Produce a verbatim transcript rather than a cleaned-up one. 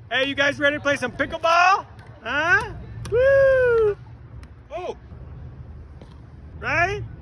Hey, you guys ready to play some pickleball? Huh? Woo! Oh! Right?